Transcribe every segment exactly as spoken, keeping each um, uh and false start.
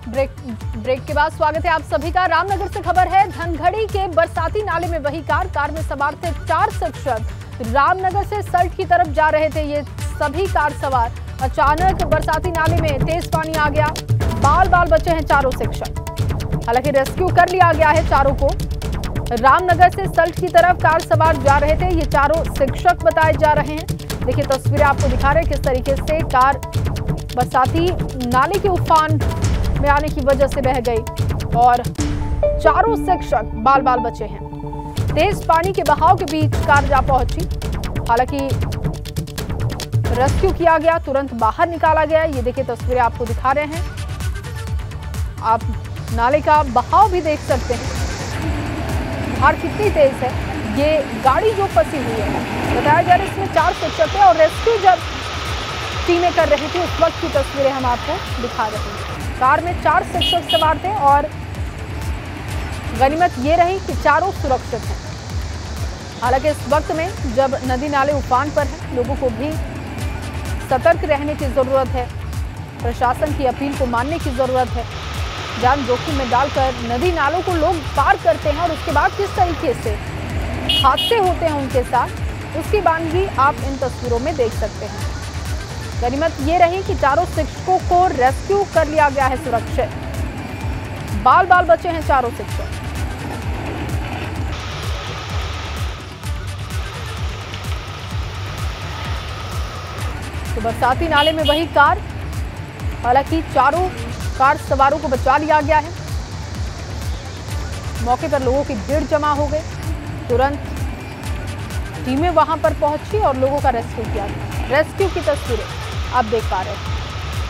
Break break के बाद स्वागत है आप सभी का। रामनगर से खबर है, धनगढ़ी के बरसाती नाले में वही कार कार में सवार थे चार शिक्षक। रामनगर से सल्ट की तरफ जा रहे थे ये सभी कार सवार। अचानक बरसाती नाले में तेज पानी आ गया, बाल बाल बचे हैं चारों शिक्षक। हालांकि रेस्क्यू कर लिया गया है चारों को। रामनगर से सल्ट की तरफ कार सवार जा रहे थे ये चारों शिक्षक बताए जा रहे हैं। देखिए तस्वीरें आपको दिखा रहे हैं किस तरीके से कार बरसाती नाले के उफान में आने की वजह से बह गई और चारों शिक्षक बाल बाल बचे हैं। तेज पानी के बहाव के बीच कार जा पहुंची, हालांकि रेस्क्यू किया गया, तुरंत बाहर निकाला गया। ये देखिए तस्वीरें आपको दिखा रहे हैं, आप नाले का बहाव भी देख सकते हैं, धार कितनी तेज है। ये गाड़ी जो फंसी हुई है, बताया जा रहा है इसमें चार शिक्षक थे और रेस्क्यू जब टीमें कर रही थी उस वक्त की तस्वीरें हम आपको दिखा रहे हैं। कार में चार शिक्षक सवार थे और गनीमत ये रही कि चारों सुरक्षित हैं। हालांकि इस वक्त में जब नदी नाले उफान पर हैं, लोगों को भी सतर्क रहने की जरूरत है, प्रशासन की अपील को मानने की जरूरत है। जान जोखिम में डालकर नदी नालों को लोग पार करते हैं और उसके बाद किस तरीके से हादसे होते हैं उनके साथ, उसकी बात भी आप इन तस्वीरों में देख सकते हैं। गनीमत ये रही कि चारों शिक्षकों को रेस्क्यू कर लिया गया है सुरक्षित। बाल बाल बचे हैं चारों शिक्षक। तो बरसाती नाले में वही कार, हालांकि चारों कार सवारों को बचा लिया गया है। मौके पर लोगों की भीड़ जमा हो गई, तुरंत टीमें वहां पर पहुंची और लोगों का रेस्क्यू किया गया। रेस्क्यू की तस्वीरें आप देख पा रहे हैं।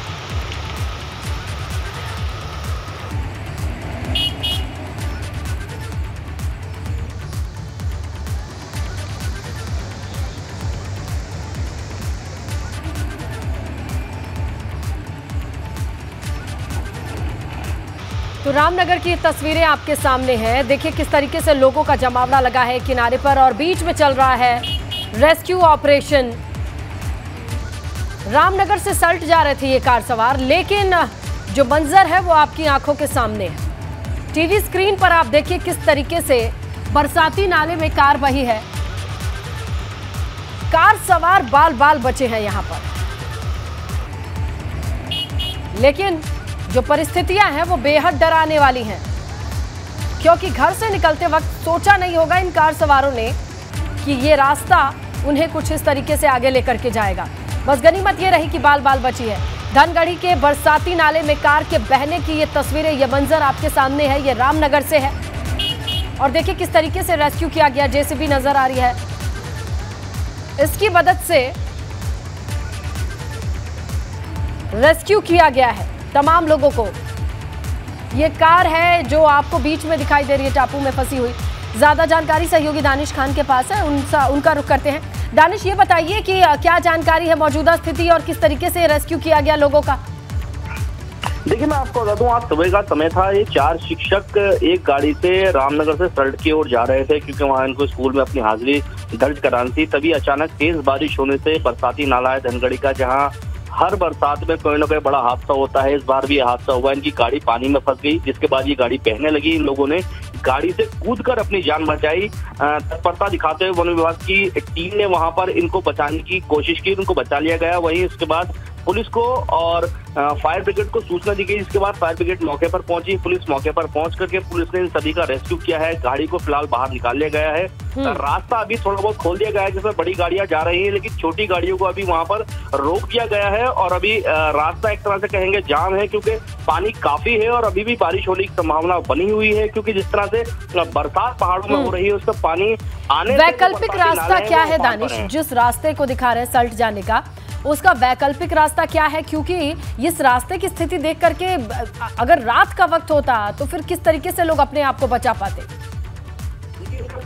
तो रामनगर की तस्वीरें आपके सामने हैं। देखिए किस तरीके से लोगों का जमावड़ा लगा है किनारे पर और बीच में चल रहा है रेस्क्यू ऑपरेशन। रामनगर से सल्ट जा रहे थे ये कार सवार, लेकिन जो मंजर है वो आपकी आंखों के सामने है। टीवी स्क्रीन पर आप देखिए किस तरीके से बरसाती नाले में कार बही है। कार सवार बाल बाल बचे हैं यहां पर, लेकिन जो परिस्थितियां हैं वो बेहद डराने वाली हैं, क्योंकि घर से निकलते वक्त सोचा नहीं होगा इन कार सवारों ने कि ये रास्ता उन्हें कुछ इस तरीके से आगे लेकर के जाएगा। बस गनीमत ये रही कि बाल बाल बची है। धनगढ़ी के बरसाती नाले में कार के बहने की ये तस्वीरें, ये मंजर आपके सामने है। ये रामनगर से है और देखिए किस तरीके से रेस्क्यू किया गया। जेसीबी नजर आ रही है, इसकी मदद से रेस्क्यू किया गया है तमाम लोगों को। ये कार है जो आपको बीच में दिखाई दे रही है, टापू में फंसी हुई। ज्यादा जानकारी सहयोगी दानिश खान के पास है, उनसा उनका रुख करते हैं। दानिश, ये बताइए कि क्या जानकारी है मौजूदा स्थिति और किस तरीके से रेस्क्यू किया गया लोगों का? देखिए मैं आपको बता दूं, आज सुबह का समय था। ये चार शिक्षक एक गाड़ी से रामनगर से सल्ट की ओर जा रहे थे, क्योंकि वहां इनको स्कूल में अपनी हाजिरी दर्ज करानी थी। तभी अचानक तेज बारिश होने से बरसाती नाला है धनगढ़ी का, जहाँ हर बरसात में कोई ना कोई बड़ा हादसा होता है। इस बार भी हादसा हुआ, इनकी गाड़ी पानी में फंस गई, जिसके बाद ये गाड़ी बहने लगी। इन लोगों ने गाड़ी से कूदकर अपनी जान बचाई। तत्परता दिखाते हुए वन विभाग की टीम ने वहां पर इनको बचाने की कोशिश की, उनको बचा लिया गया। वहीं उसके बाद पुलिस को और फायर ब्रिगेड को सूचना दी गई, जिसके बाद फायर ब्रिगेड मौके पर पहुंची। पुलिस मौके पर पहुंच करके पुलिस ने इन सभी का रेस्क्यू किया है। गाड़ी को फिलहाल बाहर निकाल लिया गया है। रास्ता अभी थोड़ा बहुत खोल दिया गया है, जिसमें बड़ी गाड़ियां जा रही हैं, लेकिन छोटी गाड़ियों को अभी वहां पर रोक दिया गया है। और अभी रास्ता एक तरह से कहेंगे जाम है, क्योंकि पानी काफी है और अभी भी बारिश होने की संभावना बनी हुई है, क्योंकि जिस तरह से बरसात पहाड़ों में हो रही है उसका पानी आने। वैकल्पिक रास्ता क्या है दानिश, जिस रास्ते को दिखा रहे हैं सल्ट जाने का, उसका वैकल्पिक रास्ता क्या है? क्योंकि इस रास्ते की स्थिति देख करके अगर रात का वक्त होता तो फिर किस तरीके से लोग अपने आप को बचा पाते?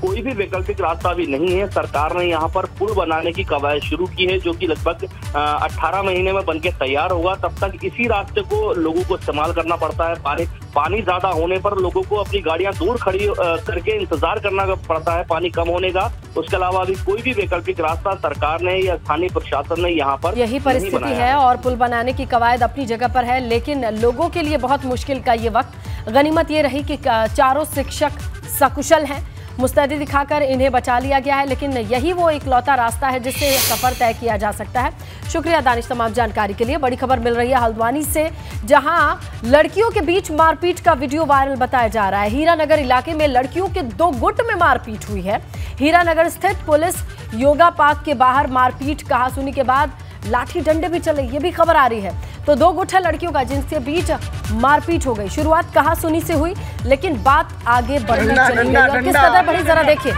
कोई भी वैकल्पिक रास्ता अभी नहीं है। सरकार ने यहाँ पर पुल बनाने की कवायद शुरू की है, जो कि लगभग अट्ठारह महीने में बनके तैयार होगा। तब तक इसी रास्ते को लोगों को इस्तेमाल करना पड़ता है। पानी पानी ज्यादा होने पर लोगों को अपनी गाड़ियां दूर खड़ी करके इंतजार करना पड़ता है पानी कम होने का। उसके अलावा अभी कोई भी वैकल्पिक रास्ता सरकार ने या स्थानीय प्रशासन ने यहाँ पर यही परिस्थिति है और पुल बनाने की कवायद अपनी जगह पर है, लेकिन लोगों के लिए बहुत मुश्किल का ये वक्त। गनीमत ये रही कि चारों शिक्षक सकुशल हैं, मुस्तैदी दिखाकर इन्हें बचा लिया गया है, लेकिन यही वो इकलौता रास्ता है जिससे सफर तय किया जा सकता है। शुक्रिया दानिश तमाम जानकारी के लिए। बड़ी खबर मिल रही है हल्द्वानी से, जहां लड़कियों के बीच मारपीट का वीडियो वायरल बताया जा रहा है। हीरानगर इलाके में लड़कियों के दो गुट में मारपीट हुई है। हीरानगर स्थित पुलिस योगा पार्क के बाहर मारपीट कहासुनी के बाद लाठी डंडे भी चले, ये भी खबर आ रही है। तो दो गुट है लड़कियों का जिनके बीच मारपीट हो गई। शुरुआत कहासुनी से हुई, लेकिन बात आगे बढ़नी चली गई और किस कदर बढ़ी जरा देखिए।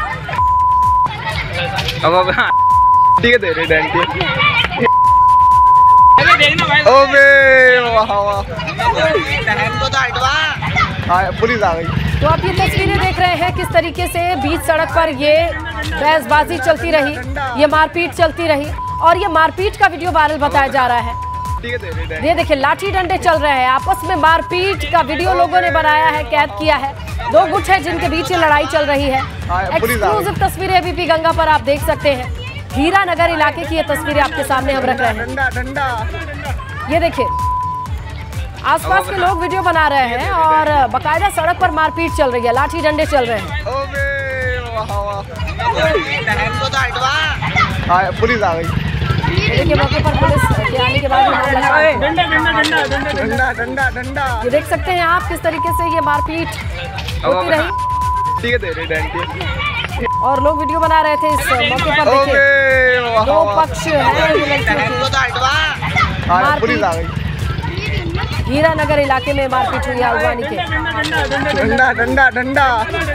ठीक है दे रहे पुलिस आ गई। तो आप ये तस्वीरें देख रहे हैं किस तरीके से बीच सड़क पर ये बहसबाजी चलती रही, ये मारपीट चलती रही और ये मारपीट का वीडियो वायरल बताया जा रहा है। ये देखिए लाठी डंडे चल रहे हैं, आपस में मारपीट का वीडियो लोगों ने बनाया है, कैद किया है। दो गुट है जिनके बीच ये लड़ाई चल रही है। एक्सक्लूसिव तस्वीरें एबीपी गंगा पर आप देख सकते हैं। हीरानगर इलाके की ये तस्वीरें आपके सामने हम रख रहे हैं। ये देखिए आसपास के लोग वीडियो बना रहे हैं और बाकायदा सड़क पर मारपीट चल रही है, लाठी डंडे चल रहे हैं। पुलिस आ गई। देखिए मौके पर पुलिस के आने के बाद ये देख सकते हैं आप किस तरीके से ये मारपीट होती रही। ठीक है दे रहे और लोग वीडियो बना रहे थे इस मौके पर। देखिए दो पक्ष हैं लड़कियों के। पुलिस आ गई। हीरानगर इलाके में मारपीट हुई हल्द्वानी के। डंडा डंडा डंडा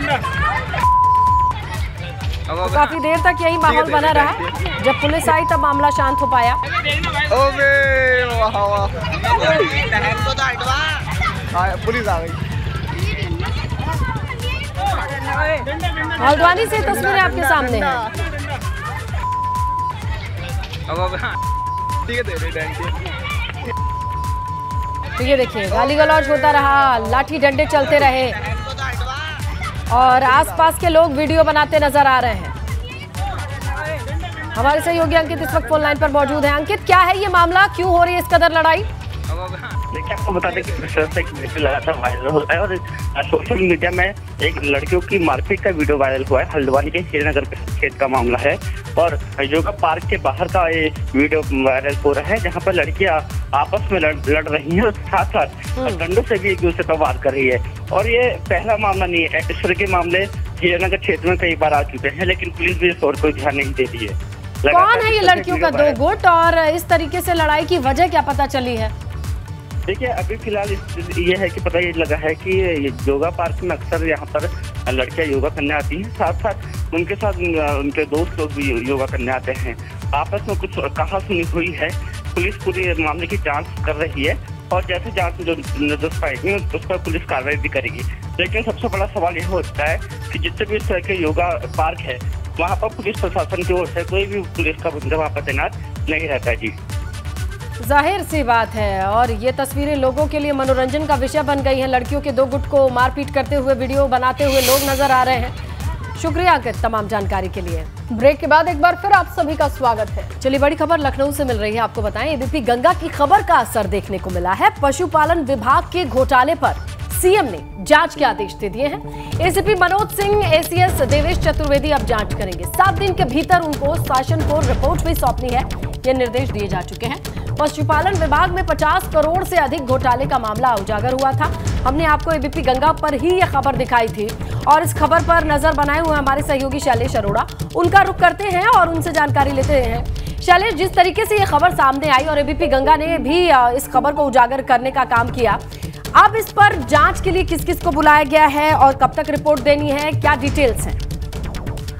तो काफी देर तक यही माहौल बना रहा। जब पुलिस आई तब मामला शांत हो पाया। पुलिस आ गई। हल्द्वानी से तस्वीरें आपके सामने हैं। ठीक है दे रहे तो ये देखिए गाली गलौज होता रहा, लाठी डंडे चलते रहे और आसपास के लोग वीडियो बनाते नजर आ रहे हैं। हमारे सहयोगी अंकित इस वक्त फोन लाइन पर मौजूद है। अंकित, क्या है ये मामला, क्यों हो रही है इस कदर लड़ाई? देखिए आपको बता दें कि एक वीडियो लगातार वायरल होता है और सोशल मीडिया में एक लड़कियों की मारपीट का वीडियो वायरल हुआ है। हल्द्वानी के हीरानगर खेत का मामला है और योगा पार्क के बाहर का ये वीडियो वायरल हो रहा है, जहां पर लड़कियां आपस में लड़, लड़ रही हैं और साथ साथ डंडों से भी एक दूसरे पर वार कर रही है। और ये पहला मामला नहीं है, इस तरह के मामले हीरानगर क्षेत्र में कई बार आ चुके हैं, लेकिन पुलिस भी इस और कोई ध्यान नहीं देती है। कौन है ये लड़कियों का दो गुट और इस तरीके से लड़ाई की वजह क्या पता चली है? देखिए अभी फिलहाल ये है कि पता ये लगा है कि योगा पार्क में अक्सर यहाँ पर लड़कियां योगा करने आती हैं, साथ साथ उनके साथ उनके दोस्त लोग भी योगा करने आते हैं। आपस में कुछ कहासुनी हुई है। पुलिस पूरी मामले की जांच कर रही है और जैसे जांच जो निर्देश पाएगी उस पर पुलिस कार्रवाई भी करेगी। लेकिन सबसे बड़ा सवाल यह होता है कि जितने भी इस तरह के योगा पार्क है वहाँ पर पुलिस प्रशासन की ओर से कोई भी पुलिस का बंदा वहाँ पर तैनात नहीं रहता है। जी जाहिर सी बात है और ये तस्वीरें लोगों के लिए मनोरंजन का विषय बन गई हैं। लड़कियों के दो गुट को मारपीट करते हुए वीडियो बनाते हुए लोग नजर आ रहे हैं। शुक्रिया अंकित तमाम जानकारी के लिए। ब्रेक के बाद एक बार फिर आप सभी का स्वागत है। चलिए बड़ी खबर लखनऊ से मिल रही है, आपको बताएं एबीपी गंगा की खबर का असर देखने को मिला है। पशुपालन विभाग के घोटाले पर सीएम ने जांच के आदेश दे दिए हैं। एसीपी मनोज सिंह, एसीएस देवेश चतुर्वेदी अब जांच करेंगे। सात दिन के भीतर उनको शासन को रिपोर्ट भी सौंपनी है, ये निर्देश दिए जा चुके हैं। पशुपालन विभाग में पचास करोड़ से अधिक घोटाले का मामला उजागर हुआ था। हमने आपको एबीपी गंगा पर ही यह खबर दिखाई थी और इस खबर पर नजर बनाए हुए हमारे सहयोगी शैलेश अरोड़ा, उनका रुख करते हैं और उनसे जानकारी लेते हैं। शैलेश, जिस तरीके से ये खबर सामने आई और एबीपी गंगा ने भी इस खबर को उजागर करने का काम किया, अब इस पर जांच के लिए किस किस को बुलाया गया है और कब तक रिपोर्ट देनी है, क्या डिटेल्स हैं?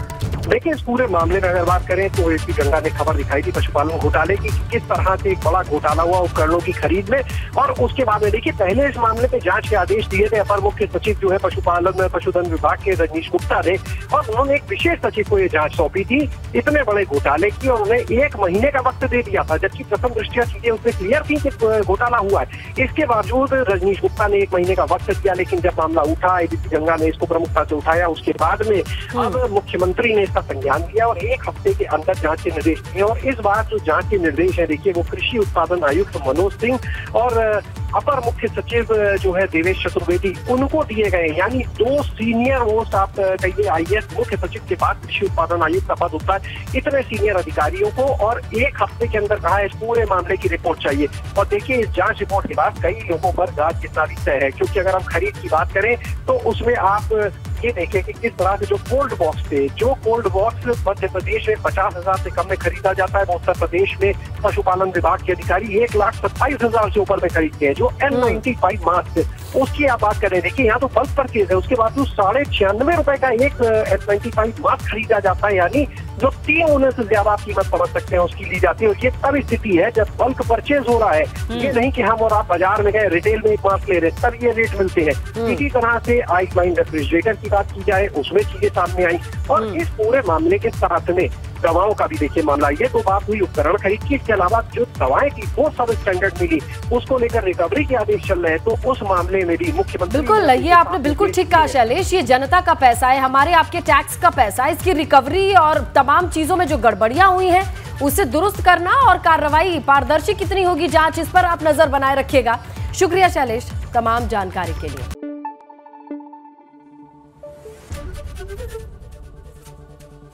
देखिए, इस पूरे मामले में अगर बात करें तो एबीपी गंगा ने खबर दिखाई थी पशुपालन घोटाले की, किस तरह से एक बड़ा घोटाला हुआ उपकरणों की खरीद में। और उसके बाद में देखिए, पहले इस मामले पे जांच के आदेश दिए थे अपर मुख्य सचिव जो है पशुपालन पशुधन विभाग के रजनीश गुप्ता ने, और उन्होंने एक विशेष सचिव को ये जांच सौंपी थी इतने बड़े घोटाले की, और उन्हें एक महीने का वक्त दे दिया था, जबकि प्रथम दृष्टया चीजें उससे क्लियर थी कि घोटाला हुआ है। इसके बावजूद रजनीश गुप्ता ने एक महीने का वक्त दिया, लेकिन जब मामला उठा, एबीपी गंगा ने इसको प्रमुखता से उठाया, उसके बाद में अब मुख्यमंत्री ने इसका संज्ञान लिया और एक हफ्ते के अंदर जांच के निर्देश दिए। और इस बार जो जांच के निर्देश है, देखिए, वो कृषि उत्पादन आयुक्त मनोज सिंह और अपर मुख्य सचिव जो है देवेश चतुर्वेदी, उनको दिए गए। यानी दो सीनियर मोस्ट, आप कहिए आईएएस मुख्य सचिव के बाद कृषि उत्पादन आयुक्त का पद होता है, इतने सीनियर अधिकारियों को, और एक हफ्ते के अंदर कहा इस पूरे मामले की रिपोर्ट चाहिए। और देखिए, इस जांच रिपोर्ट के बाद कई लोगों पर गाज कितना भी तय है, क्योंकि अगर हम खरीद की बात करें तो उसमें आप ये देखें कि किस तरह से जो कोल्ड बॉक्स थे, जो कोल्ड बॉक्स मध्य प्रदेश में पचास हजार से कम में खरीदा जाता है, वो उत्तर प्रदेश में पशुपालन विभाग के अधिकारी एक लाख सत्ताईस हजार से ऊपर में खरीदते हैं। जो एन नाइन्टी फाइव मास्क, उसकी आप बात करें, देखिए यहाँ तो बल्क परचेज है, उसके बाद तो साढ़े छियानवे रुपए का एक एन नाइन्टी फाइव मास्क खरीदा जाता है, यानी जो तीन गुने से ज्यादा आप कीमत समझ सकते हैं उसकी ली जाती है। और ये तब स्थिति है जब बल्क परचेज हो रहा है, ये नहीं कि हम और आप बाजार में गए रिटेल में एक मास्क ले रहे तब ये रेट मिलते हैं। इसी तरह से आइस लाइन रेफ्रिजरेटर की बात की जाए, उसमें चीजें सामने आई। और इस पूरे मामले के साथ में दवाओं का भी देखिए मामला, ये तो बात हुई उपकरण खरीद की, इसके अलावा जो दवाएं थी वो सब स्टैंडर्ड मिली, उसको लेकर रिकवरी के आदेश चल रहे हैं। तो उस मामले में भी मुख्यमंत्री, बिल्कुल, ये आपने बिल्कुल ठीक कहा शैलेश, ये जनता का पैसा है, हमारे आपके टैक्स का पैसा है, इसकी रिकवरी और तमाम चीजों में जो गड़बड़ियां हुई हैं उसे दुरुस्त करना और कार्रवाई पारदर्शी कितनी होगी जांच, इस पर आप नजर बनाए रखिएगा। शुक्रिया शैलेश तमाम जानकारी के लिए।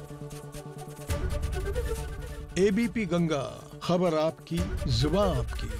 एबीपी गंगा, खबर आपकी, जुबान आपकी।